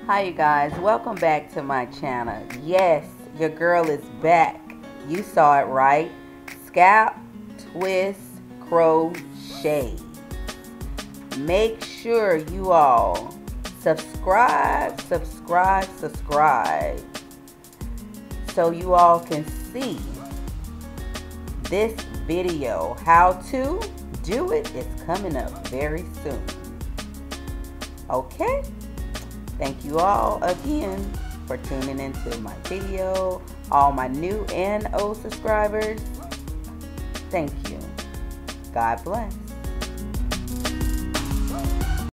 Hi you guys, welcome back to my channel. Yes, your girl is back. You saw it right. Scalp, twist, crochet. Make sure you all subscribe so you all can see this video. How to do it is coming up very soon. Okay? Thank you all again for tuning into my video. All my new and old subscribers, thank you. God bless.